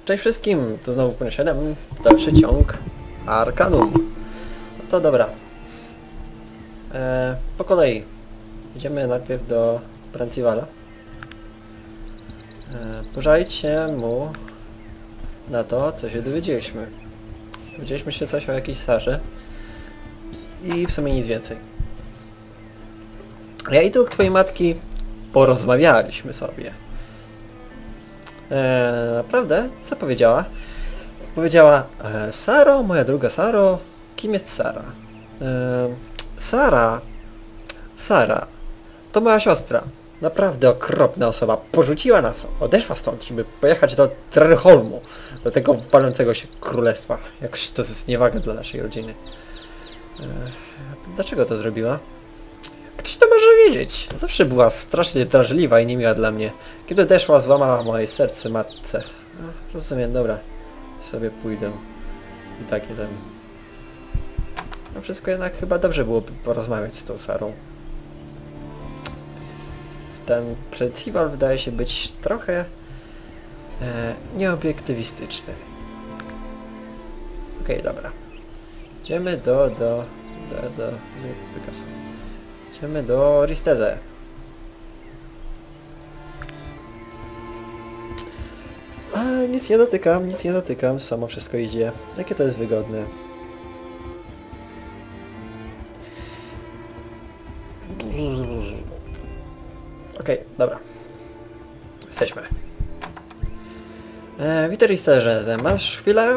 Cześć wszystkim, to znowu Pune 7, dalszy ciąg Arcanum. No to dobra. Po kolei. Idziemy najpierw do Brancivala. Pożalicie mu na to, co się dowiedzieliśmy. Dowiedzieliśmy się coś o jakiejś Sarze. I w sumie nic więcej. Ja i tu twojej matki porozmawialiśmy sobie. Naprawdę? Co powiedziała? Powiedziała, Saro, moja druga Saro, kim jest Sara? Sara, to moja siostra. Naprawdę okropna osoba. Porzuciła nas, odeszła stąd, żeby pojechać do Trerholmu, do tego walącego się królestwa. Jakoś to jest niewaga dla naszej rodziny. Dlaczego to zrobiła? Ktoś to może wiedzieć. Zawsze była strasznie drażliwa i niemiła dla mnie. Kiedy odeszła, złamała moje serce matce. Rozumiem, dobra. Sobie pójdę. I tak jeden. No wszystko jednak chyba dobrze byłoby porozmawiać z tą Sarą. Ten Brancival wydaje się być trochę nieobiektywistyczny. Okej, dobra. Idziemy do Picasso. Idziemy do Risteze. Nic nie dotykam, samo wszystko idzie. Jakie to jest wygodne. Okej, dobra. Jesteśmy. Witaj Risterze, masz chwilę?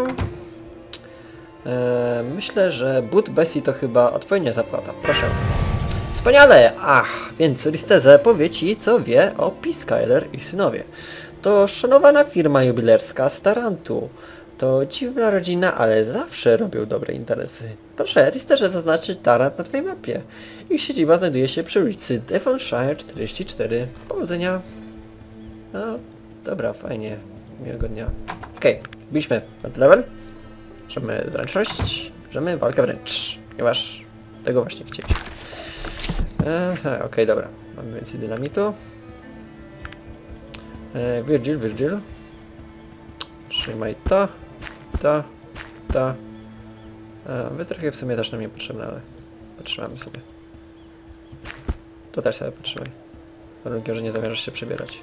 Myślę, że but Bessie to chyba odpowiednia zapłata. Proszę. Wspaniale! Więc Risteze powie ci, co wie o P-Skyler i synowie. To szanowana firma jubilerska z Tarantu. To dziwna rodzina, ale zawsze robią dobre interesy. Proszę, Risterze zaznaczy Tarant na twojej mapie. Ich siedziba znajduje się przy ulicy Devonshire 44. Powodzenia. No, dobra, fajnie. Miłego dnia. Okej, byliśmy na ten level. Bierzemy zręczność, bierzemy walkę wręcz. Ponieważ tego właśnie chcieliśmy. Okej, dobra. Mamy więcej dynamitu. Virgil. Trzymaj to. Wy trochę w sumie też nam nie potrzebne, ale potrzymamy sobie. To też sobie potrzymaj. Warunkiem, że nie zamierzasz się przebierać.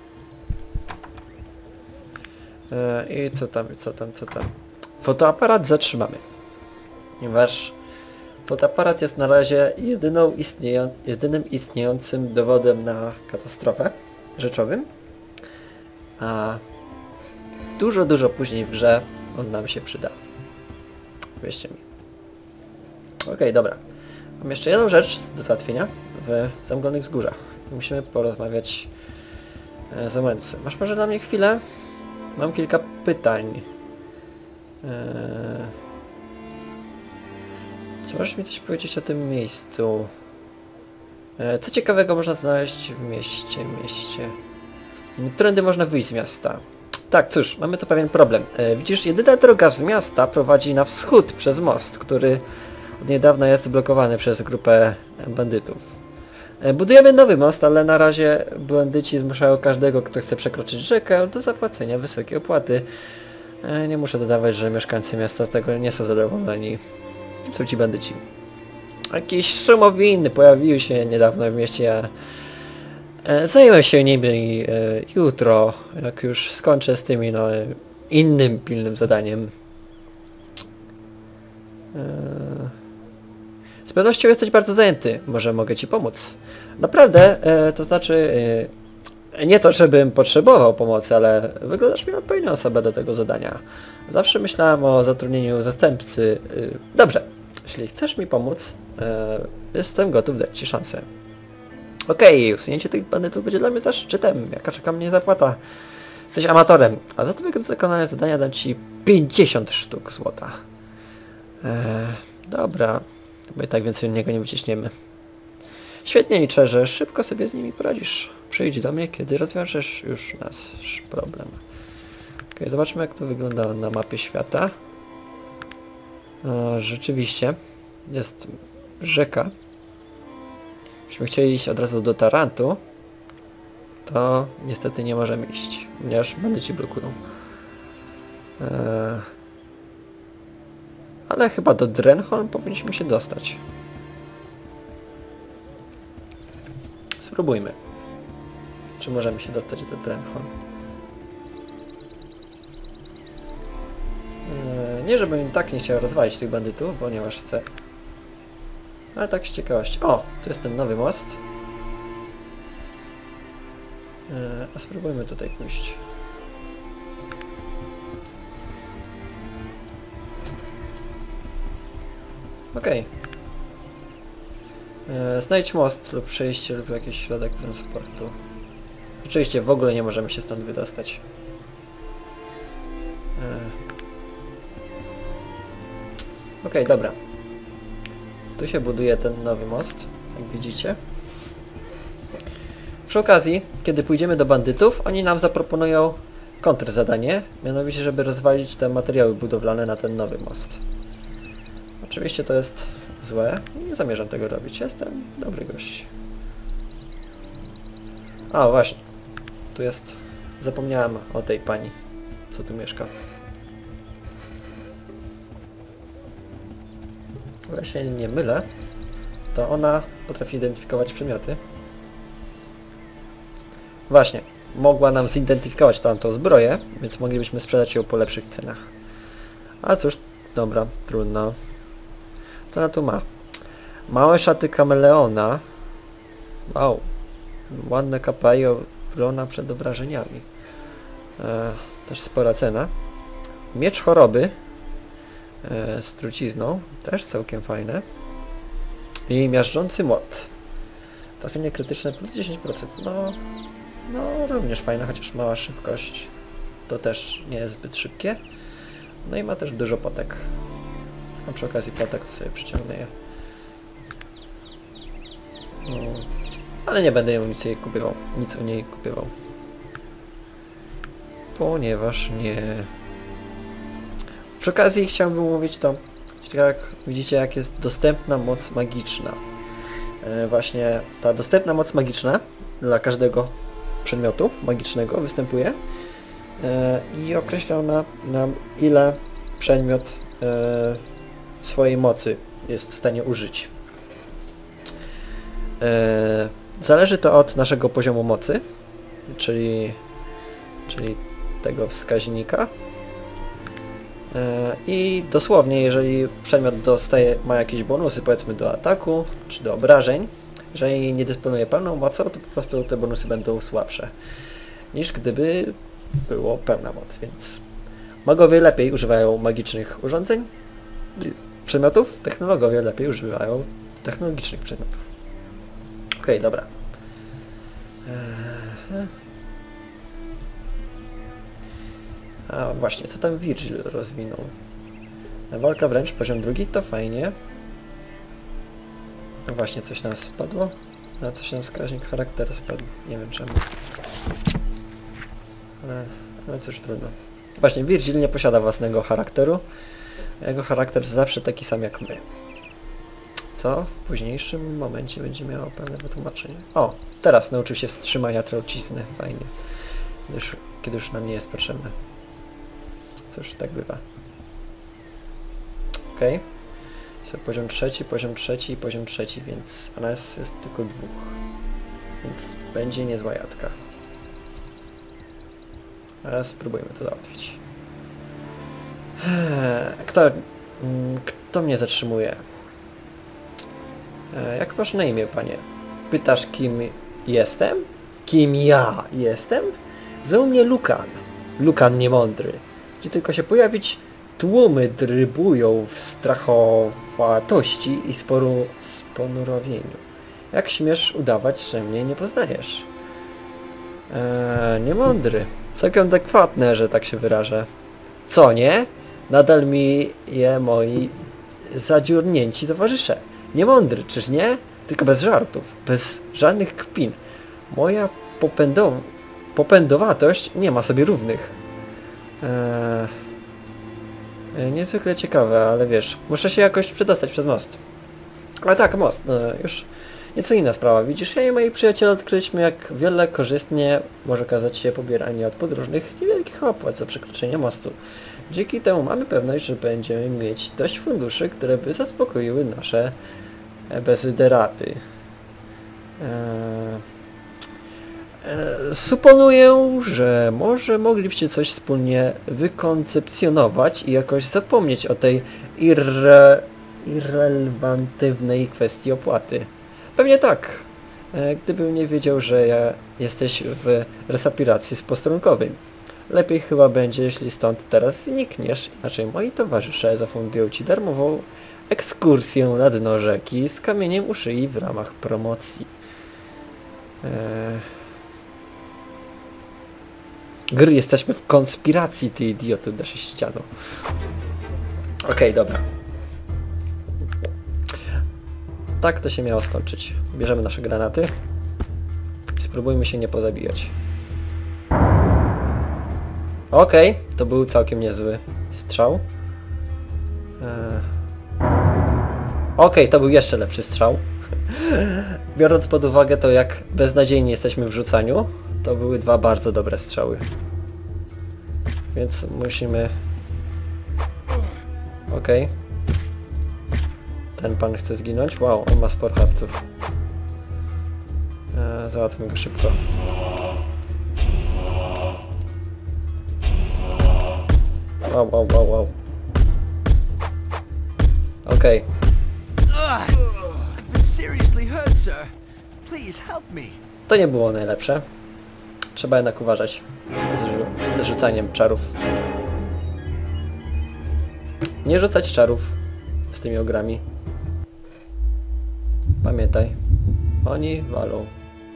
I co tam? Fotoaparat zatrzymamy. Ponieważ fotoaparat jest na razie jedynym istniejącym dowodem na katastrofę rzeczowym. A dużo później w grze on nam się przyda. Wierzcie mi. Okej, dobra. Mam jeszcze jedną rzecz do załatwienia w Zamglonych Wzgórzach. Musimy porozmawiać z Łęcy. Masz może dla mnie chwilę? Mam kilka pytań. Czy możesz mi coś powiedzieć o tym miejscu? Co ciekawego można znaleźć w mieście? Którędy można wyjść z miasta? Tak, cóż, mamy tu pewien problem. Widzisz, jedyna droga z miasta prowadzi na wschód przez most, który od niedawna jest blokowany przez grupę bandytów. Budujemy nowy most, ale na razie bandyci zmuszają każdego, kto chce przekroczyć rzekę, do zapłacenia wysokiej opłaty. Nie muszę dodawać, że mieszkańcy miasta z tego nie są zadowoleni. Kim są ci bandyci? Jakieś szumowiny pojawiły się niedawno w mieście. Zajmę się nimi jutro, jak już skończę z tymi innym pilnym zadaniem. Z pewnością jesteś bardzo zajęty. Może mogę ci pomóc. Naprawdę, to znaczy... nie to, żebym potrzebował pomocy, ale wyglądasz mi na odpowiednią osobę do tego zadania. Zawsze myślałem o zatrudnieniu zastępcy. Dobrze, jeśli chcesz mi pomóc, jestem gotów dać ci szansę. Okej, usunięcie tych bandytów będzie dla mnie zaszczytem, jaka czeka mnie zapłata. Jesteś amatorem, a za to wykonanie zadania dam ci 50 sztuk złota. Dobra, bo i tak więcej od niego nie wyciśniemy. Świetnie, liczę, że szybko sobie z nimi poradzisz. Przyjdź do mnie, kiedy rozwiążesz już nasz problem. Okej, zobaczmy, jak to wygląda na mapie świata. Rzeczywiście jest rzeka. Jeśli chcieli iść od razu do Tarantu, to niestety nie możemy iść, ponieważ bandyci blokują. Ale chyba do Drenholm powinniśmy się dostać. Spróbujmy. Czy możemy się dostać do Drenholm? Nie, żebym tak nie chciał rozwalić tych bandytów, ponieważ chcę. Ale tak z ciekawości. O! Tu jest ten nowy most. A spróbujmy tutaj pójść. Okej. Znajdź most lub przejście lub jakiś środek transportu. Oczywiście w ogóle nie możemy się stąd wydostać. Okej, dobra. Tu się buduje ten nowy most, jak widzicie. Przy okazji, kiedy pójdziemy do bandytów, oni nam zaproponują kontrzadanie, mianowicie, żeby rozwalić te materiały budowlane na ten nowy most. Oczywiście to jest złe, nie zamierzam tego robić, jestem dobry gość. A właśnie, tu jest, zapomniałem o tej pani, co tu mieszka. O ile się nie mylę, to ona potrafi identyfikować przedmioty. Właśnie, mogła nam zidentyfikować tamtą zbroję, więc moglibyśmy sprzedać ją po lepszych cenach. A cóż, dobra, trudno. Co ona tu ma? Małe szaty kameleona. Wow. Ładne kapa i obrona przed obrażeniami. Też spora cena. Miecz choroby. Z trucizną. Też całkiem fajne. I miażdżący młot. Trafienie krytyczne plus 10%. No również fajne, chociaż mała szybkość. To też nie jest zbyt szybkie. No i ma też dużo potek. A przy okazji potek to sobie przyciągnę je. Ale nie będę ją nic u niej kupywał. Ponieważ nie... Przy okazji chciałbym mówić to, jak widzicie, jak jest dostępna moc magiczna. Właśnie ta dostępna moc magiczna dla każdego przedmiotu magicznego występuje i określa nam ile przedmiot swojej mocy jest w stanie użyć. Zależy to od naszego poziomu mocy, czyli tego wskaźnika. I dosłownie, jeżeli przedmiot ma jakieś bonusy, powiedzmy do ataku czy do obrażeń, jeżeli nie dysponuje pełną mocą, to po prostu te bonusy będą słabsze niż gdyby było pełna moc, więc magowie lepiej używają magicznych urządzeń, przedmiotów, technologowie lepiej używają technologicznych przedmiotów. Okej, dobra. A właśnie, co tam Virgil rozwinął? Walka wręcz, poziom drugi, to fajnie. No właśnie, coś nam spadło. A coś nam wskaźnik charakteru spadł. Nie wiem czemu. Ale cóż, trudno. Właśnie, Virgil nie posiada własnego charakteru. Jego charakter zawsze taki sam jak my. Co w późniejszym momencie będzie miało pewne wytłumaczenie. O! Teraz nauczył się wstrzymania trucizny. Fajnie. Kiedy już nam nie jest potrzebne. Cóż, tak bywa. Okej. Jest poziom trzeci i poziom trzeci, więc a nas jest tylko dwóch. Więc będzie niezła jadka. Ale spróbujmy to załatwić. Kto mnie zatrzymuje? Jak masz na imię, panie? Pytasz, kim jestem? Kim ja jestem? Zwał mnie Lucan. Lucan niemądry. Gdzie tylko się pojawić, tłumy drybują w strachowatości i sponurowieniu. Jak śmiesz udawać, że mnie nie poznajesz? Niemądry. Całkiem adekwatne, że tak się wyrażę. Co nie? Nadal mi je moi zadziurnięci towarzysze. Niemądry, czyż nie? Tylko bez żartów, bez żadnych kpin. Moja popędowatość nie ma sobie równych. Niezwykle ciekawe, ale wiesz, muszę się jakoś przedostać przez most. Ale tak, most, Nieco inna sprawa. Widzisz, ja i moi przyjaciele odkryliśmy, jak wiele korzystnie może okazać się pobieranie od podróżnych niewielkich opłat za przekroczenie mostu. Dzięki temu mamy pewność, że będziemy mieć dość funduszy, które by zaspokoiły nasze bezyderaty. Suponuję, że może moglibyście coś wspólnie wykoncepcjonować i jakoś zapomnieć o tej irrelevantywnej kwestii opłaty. Pewnie tak, gdybym nie wiedział, że jesteś w resapiracji z posterunkowym. Lepiej chyba będzie, jeśli stąd teraz znikniesz, inaczej moi towarzysze zafundują ci darmową ekskursję na dno rzeki z kamieniem u szyi w ramach promocji. Gry, jesteśmy w konspiracji, ty idiotu, da się ścianą. Okej, dobra. Tak to się miało skończyć. Bierzemy nasze granaty. Spróbujmy się nie pozabijać. Okej, to był całkiem niezły strzał. Okej, to był jeszcze lepszy strzał. Biorąc pod uwagę to, jak beznadziejnie jesteśmy w rzucaniu, to były dwa bardzo dobre strzały. Więc musimy... Okej. Ten pan chce zginąć. Wow, on ma sporo chapców. Załatwmy go szybko. Wow. Okej. To nie było najlepsze. Trzeba jednak uważać z rzucaniem czarów. Nie rzucać czarów z tymi ogrami. Pamiętaj, oni walą.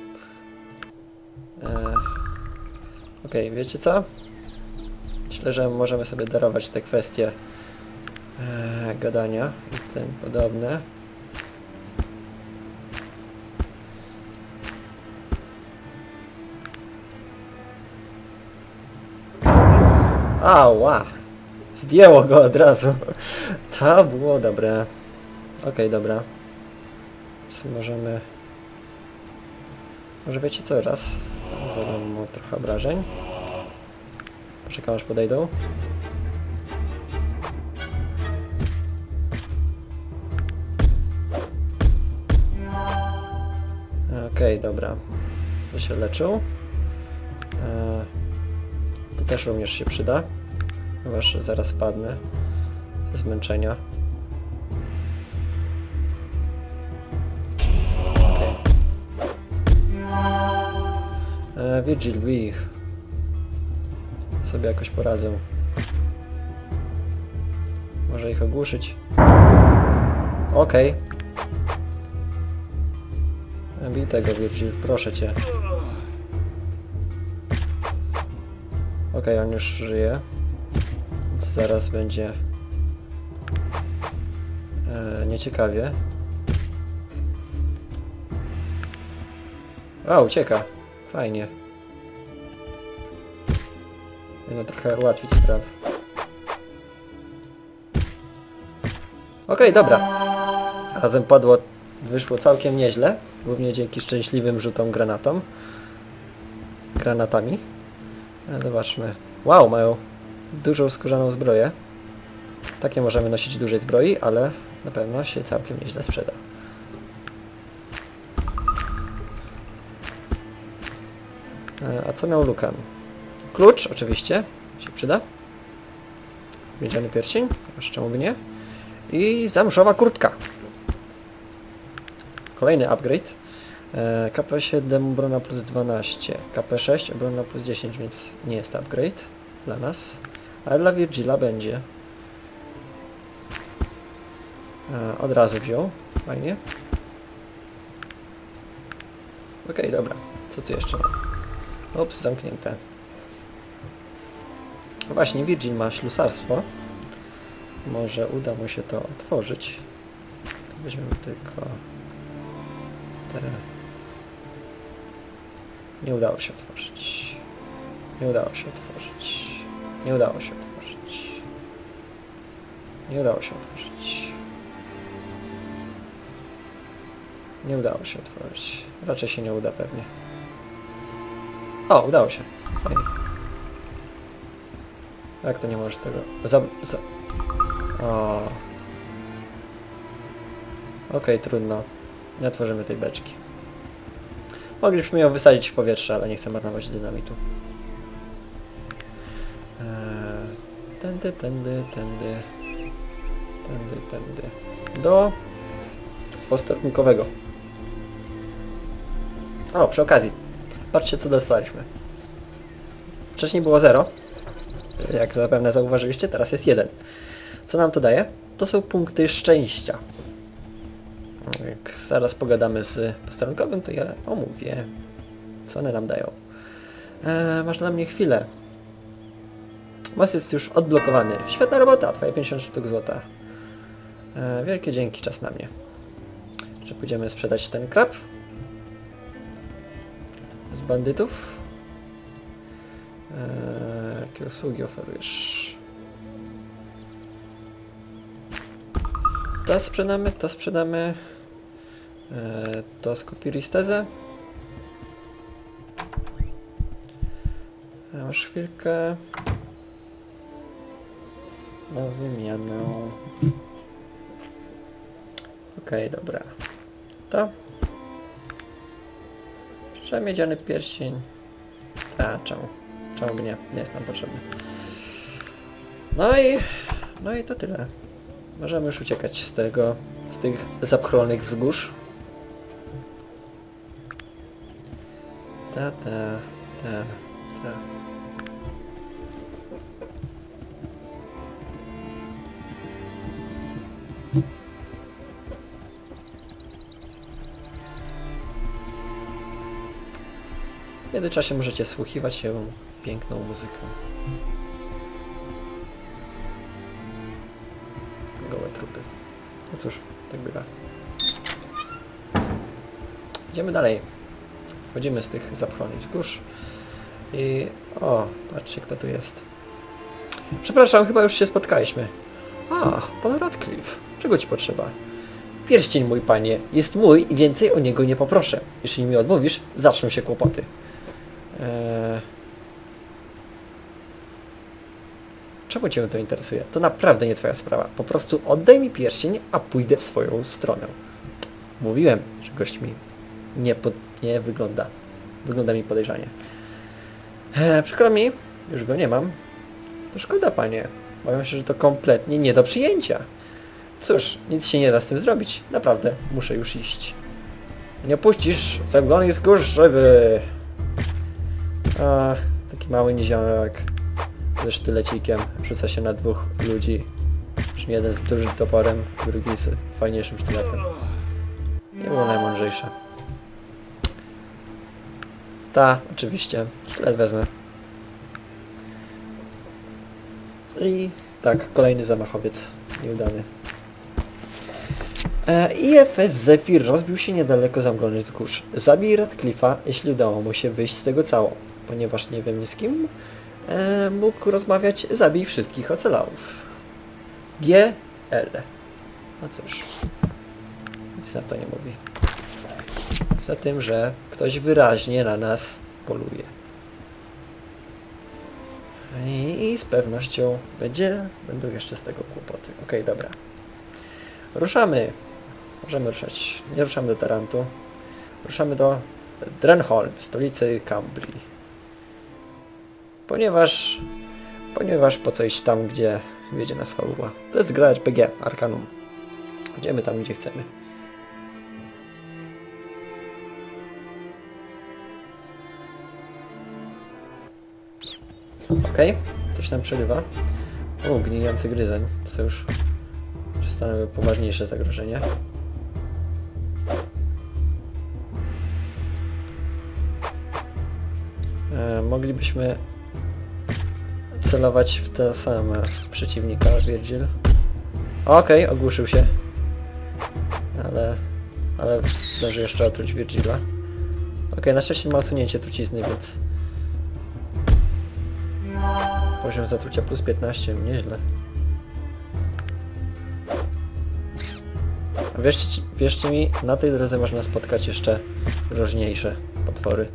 Okej, wiecie co? Myślę, że możemy sobie darować te kwestie gadania i tym podobne. Ała! Zdjęło go od razu. To było dobre. Okej, dobra. Możemy... Może wiecie co? Raz. Zadam mu trochę obrażeń. Poczekam aż podejdą. Okej, dobra. To się leczył. To też również się przyda. Ponieważ zaraz padnę ze zmęczenia. Okay. Virgil, bij ich. Sobie jakoś poradzę. Może ich ogłuszyć. Okej. Bij tego, Virgil, proszę cię. Okej, on już żyje. Więc zaraz będzie nieciekawie. A, ucieka. Fajnie. Powinno trochę ułatwić spraw. Okej, dobra. Razem wyszło całkiem nieźle. Głównie dzięki szczęśliwym rzutom granatami. Zobaczmy. Wow, mają dużą skórzaną zbroję. Takie możemy nosić dużej zbroi, ale na pewno się całkiem nieźle sprzeda. A co miał Lucan? Klucz, oczywiście, się przyda. Miedziany pierścień, jeszcze czemu by nie. I zamszowa kurtka. Kolejny upgrade. KP7 obrona plus 12, KP6 obrona plus 10, więc nie jest upgrade dla nas, ale dla Virgila będzie. Od razu wziął, fajnie. Okej, dobra, co tu jeszcze mam? Ups, zamknięte. Właśnie, Virgil ma ślusarstwo. Może uda mu się to otworzyć. Weźmiemy tylko te... Nie udało się otworzyć. Nie udało się otworzyć. Nie udało się otworzyć. Nie udało się otworzyć. Nie udało się otworzyć. Raczej się nie uda pewnie. O, udało się. Fajnie. Jak to nie możesz tego... O. Okej, trudno. Nie otworzymy tej beczki. Moglibyśmy ją wysadzić w powietrze, ale nie chcę marnować dynamitu. Tędy. Do posterunkowego. O, przy okazji. Patrzcie, co dostaliśmy. Wcześniej było 0. Jak zapewne zauważyliście, teraz jest 1. Co nam to daje? To są punkty szczęścia. Jak zaraz pogadamy z posterunkowym, to ja omówię, co one nam dają. Masz dla mnie chwilę. Most jest już odblokowany. Świetna robota, twoje 50 sztuk złota. Wielkie dzięki, czas na mnie. Jeszcze pójdziemy sprzedać ten krab. Z bandytów. Jakie usługi oferujesz? To sprzedamy, to sprzedamy. To skupi ristezę. Masz chwilkę. Na wymianę. Okej, dobra. To. Jeszcze miedziany pierścień. A, czemu? Czemu by nie? Nie jest nam potrzebny. No i to tyle. Możemy już uciekać z tych zapchlonych wzgórz. Ta. W międzyczasie możecie słuchiwać się piękną muzyką. Gołe trupy. No cóż, tak bywa. Idziemy dalej. Wchodzimy z tych zapchlonych wzgórz. I... O, patrzcie, kto tu jest. Przepraszam, chyba już się spotkaliśmy. A, pan Radcliffe. Czego ci potrzeba? Pierścień, mój panie, jest mój i więcej o niego nie poproszę. Jeśli mi odmówisz, zaczną się kłopoty. Czemu cię to interesuje? To naprawdę nie twoja sprawa. Po prostu oddaj mi pierścień, a pójdę w swoją stronę. Mówiłem, że gość mi nie wygląda. Wygląda mi podejrzanie. Przykro mi, już go nie mam. To szkoda, panie. Obawiam się, że to kompletnie nie do przyjęcia. Cóż, nic się nie da z tym zrobić. Naprawdę, muszę już iść. Nie opuścisz zaglonych wzgórz żywy. A, taki mały niziołek ze sztylecikiem rzuca się na dwóch ludzi. Jeden z dużym toporem, drugi z fajniejszym sztyletem. Nie było najmądrzejsze. Ta, oczywiście. Sztylet wezmę. I tak, kolejny zamachowiec. Nieudany. IFS Zephyr rozbił się niedaleko zamglonych wzgórz. Zabij Radcliffe'a, jeśli udało mu się wyjść z tego cało. Ponieważ nie wiem z kim mógł rozmawiać, zabij wszystkich ocalałów. GL. No cóż. Nic na to nie mówi. Za tym, że ktoś wyraźnie na nas poluje. I z pewnością będą jeszcze z tego kłopoty. Okej, dobra. Ruszamy. Możemy ruszać. Nie ruszamy do Tarantu. Ruszamy do Drenholm, stolicy Cambrii. Ponieważ po co iść tam, gdzie wiedzie nas fabuła. To jest gra RPG, Arcanum. Idziemy tam, gdzie chcemy. Okej, coś nam przerywa. O, gnijący gryzeń. To już stanowi poważniejsze zagrożenie. Moglibyśmy celować w te same przeciwnika, Virgil. Okej, ogłuszył się. Ale zdąży jeszcze otruć Virgila. Okej, na szczęście ma usunięcie trucizny, więc... Poziom zatrucia plus 15, nieźle. Wierzcie mi, na tej drodze można spotkać jeszcze groźniejsze potwory.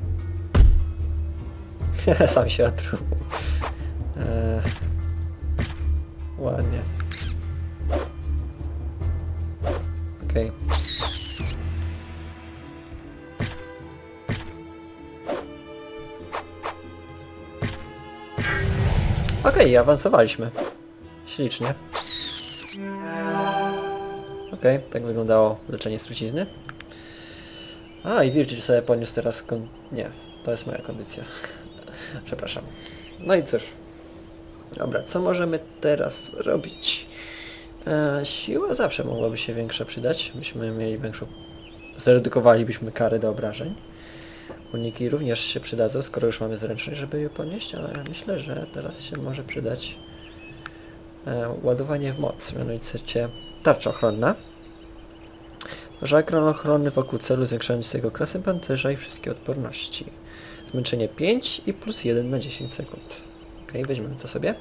Sam się otruł. Ładnie. Okej. Okej, awansowaliśmy. Ślicznie. Okej, tak wyglądało leczenie z trucizny. A, i Virgil sobie poniósł teraz nie, to jest moja kondycja. Przepraszam. No i cóż. Dobra, co możemy teraz robić? Siła zawsze mogłaby się większa przydać. Byśmy mieli większą... Zredukowalibyśmy karę do obrażeń. Uniki również się przydadzą, skoro już mamy zręczność, żeby je ponieść, ale myślę, że teraz się może przydać ładowanie w moc, mianowicie tarcza ochronna. Tworzyła ekran ochronny wokół celu, zwiększając jego klasę pancerza i wszystkie odporności. Zmęczenie 5 i plus 1 na 10 sekund. Ok, weźmiemy to sobie.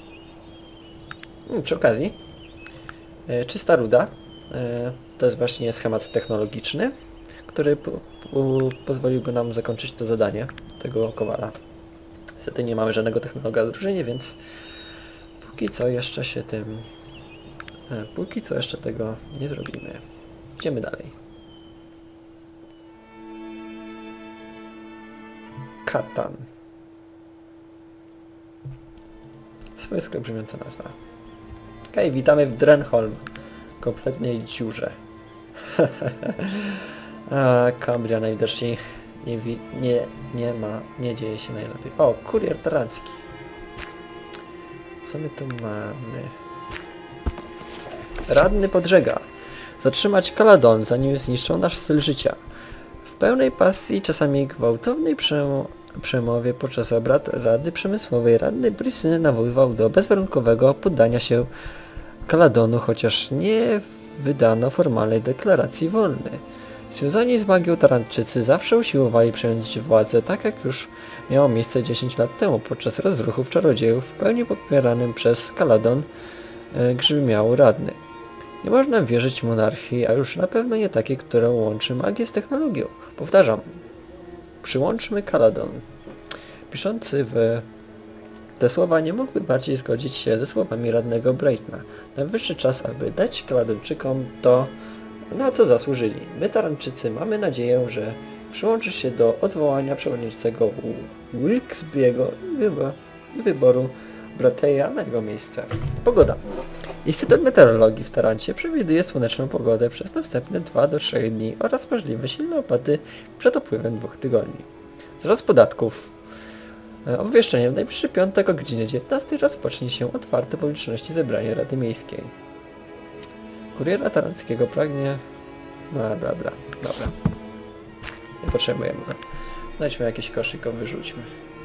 Przy okazji, czysta ruda. To jest właśnie schemat technologiczny, który pozwoliłby nam zakończyć to zadanie tego kowala. Niestety nie mamy żadnego technologa w drużynie, więc póki co jeszcze się tym... Póki co jeszcze tego nie zrobimy. Idziemy dalej. Katan. Swojsko brzmiąca nazwa. Okej, witamy w Drenholm. Kompletnej dziurze. A, Cambria najwidoczniej nie dzieje się najlepiej. O, kurier tarancki. Co my tu mamy? Radny podżega. Zatrzymać Caladon, zanim zniszczą nasz styl życia. W pełnej pasji, czasami gwałtownej przemowie podczas obrad Rady Przemysłowej radny Brysny nawoływał do bezwarunkowego poddania się Caladonu, chociaż nie wydano formalnej deklaracji wolny. Związani z magią Taranczycy zawsze usiłowali przejąć władzę, tak jak już miało miejsce 10 lat temu podczas rozruchów czarodziejów w pełni popieranym przez Caladon grzmiał radny. Nie można wierzyć monarchii, a już na pewno nie takiej, która łączy magię z technologią. Powtarzam, przyłączmy Caladon. Piszący w te słowa nie mógłby bardziej zgodzić się ze słowami radnego Brightna. Najwyższy czas, aby dać Caladonczykom to, na co zasłużyli. My, Taranczycy, mamy nadzieję, że przyłączysz się do odwołania przewodniczącego Wilkesbiego i wyboru Brateya na jego miejsce. Pogoda. Instytut Meteorologii w Tarancie przewiduje słoneczną pogodę przez następne 2 do 3 dni oraz możliwe silne opady przed upływem 2 tygodni. Wzrost podatków. Obwieszczenie w najbliższy piątek o godzinie 19 rozpocznie się otwarte publiczności zebranie Rady Miejskiej. Kuriera taranckiego pragnie... Bla bla bla. Dobra. Nie potrzebujemy go. Znajdźmy jakiś koszyk, go wyrzućmy.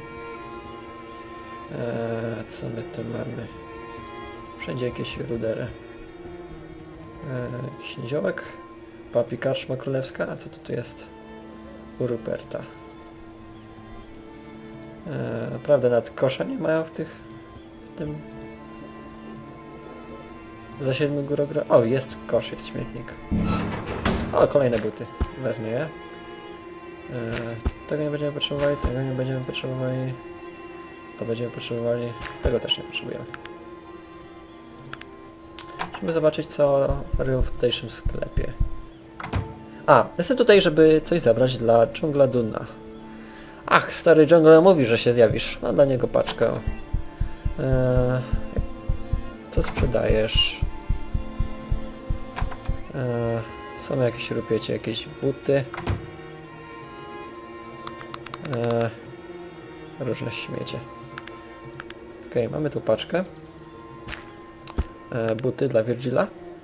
Co my tu mamy? Wszędzie jakieś rudery. Jakiś niziołek. Papi karczma królewska. A co to tu jest? U Ruperta. Naprawdę nad kosza nie mają w tym za 7 górogra. O, jest kosz, jest śmietnik. O, kolejne buty. Wezmę je. Tego nie będziemy potrzebowali, tego nie będziemy potrzebowali. To będziemy potrzebowali. Tego też nie potrzebujemy. Musimy zobaczyć, co oferują w tutejszym sklepie. A, jestem tutaj, żeby coś zabrać dla Dżungla Dunna. Ach, stary Dżungla mówi, że się zjawisz. Mam dla niego paczkę. Co sprzedajesz? Są jakieś rupiecie, jakieś buty. Różne śmiecie. Okej, mamy tu paczkę. Buty dla Virgila.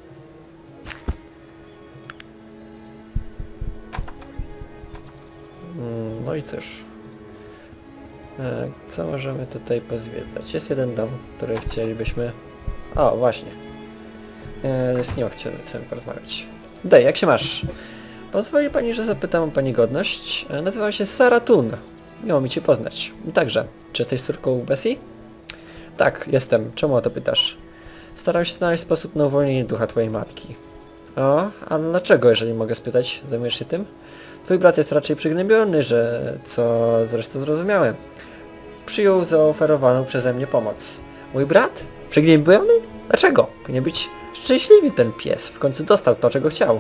No i cóż. Co możemy tutaj pozwiedzać? Jest jeden dom, który chcielibyśmy... O, właśnie. Z nią chcemy porozmawiać. Daj, jak się masz? Pozwoli pani, że zapytam o pani godność. Nazywam się Sara Thun. Miło mi cię poznać. Także, czy jesteś córką Bessie? Tak, jestem. Czemu o to pytasz? Starał się znaleźć sposób na uwolnienie ducha twojej matki. O, a dlaczego, jeżeli mogę spytać, zajmujesz się tym? Twój brat jest raczej przygnębiony, co zresztą zrozumiałem. Przyjął zaoferowaną przeze mnie pomoc. Mój brat? Przygnębiony? Dlaczego? Powinien być szczęśliwy ten pies. W końcu dostał to, czego chciał.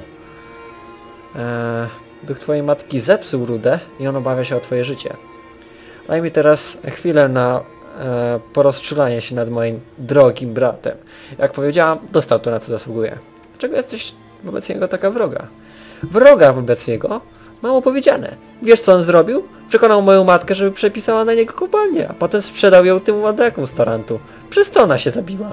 Duch twojej matki zepsuł Rudę i on obawia się o twoje życie. Daj mi teraz chwilę na porozczulanie się nad moim drogim bratem. Jak powiedziałam, dostał to, na co zasługuje. Dlaczego jesteś wobec niego taka wroga? Wroga wobec niego? Mało powiedziane. Wiesz, co on zrobił? Przekonał moją matkę, żeby przepisała na niego kopalnię, a potem sprzedał ją tym ładekom z Tarantu. Przez to ona się zabiła.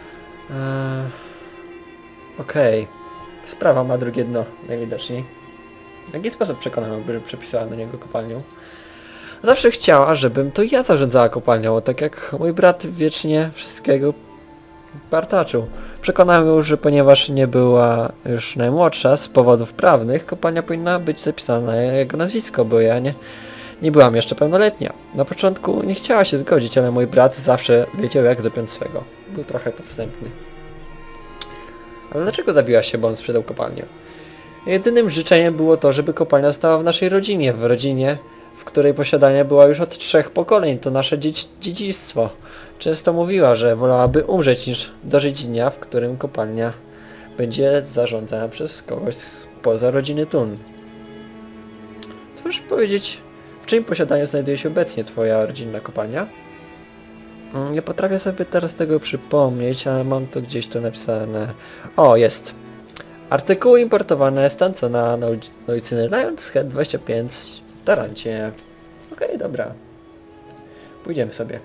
Okej. Sprawa ma drugie dno, najwidoczniej. W jaki sposób przekonał ją, by przepisała na niego kopalnią? Zawsze chciała, żebym to ja zarządzała kopalnią, tak jak mój brat wiecznie wszystkiego partaczył. Przekonałem ją, że ponieważ nie była już najmłodsza z powodów prawnych, kopalnia powinna być zapisana na jego nazwisko, bo ja nie byłam jeszcze pełnoletnia. Na początku nie chciała się zgodzić, ale mój brat zawsze wiedział, jak dopiąć swego. Był trochę podstępny. Ale dlaczego zabiłaś się, bo on sprzedał kopalnię? Jedynym życzeniem było to, żeby kopalnia stała w naszej rodzinie, w rodzinie, w której posiadanie była już od 3 pokoleń. To nasze dziedzictwo. Często mówiła, że wolałaby umrzeć niż dożyć dnia, w którym kopalnia będzie zarządzana przez kogoś spoza rodziny Thun. Co możesz powiedzieć, w czyim posiadaniu znajduje się obecnie twoja rodzinna kopalnia? Nie potrafię sobie teraz tego przypomnieć, ale mam to gdzieś tu napisane. O, jest. Artykuły importowane z Tancona na ulicy Lions Head 25 w Tarancie. Okej, dobra. Pójdziemy sobie.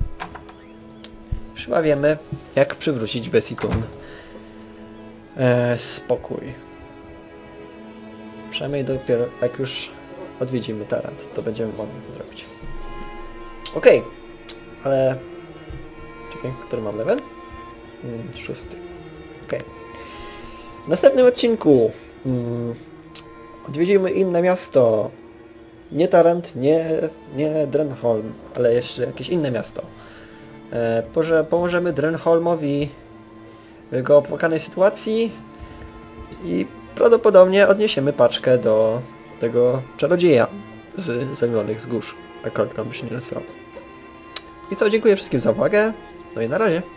Już chyba wiemy, jak przywrócić Bessie Thun spokój. Przynajmniej dopiero jak już odwiedzimy Tarant, to będziemy mogli to zrobić. Okej. Ale... Czekaj, który mam level? 6. Okej. W następnym odcinku odwiedzimy inne miasto. Nie Tarant, nie Drenholm, ale jeszcze jakieś inne miasto. Pomożemy Drenholmowi w jego opłakanej sytuacji i prawdopodobnie odniesiemy paczkę do tego czarodzieja z Zaglądanych Wzgórz. Jakkolwiek tam by się nie nazywał. I co, dziękuję wszystkim za uwagę. No i na razie.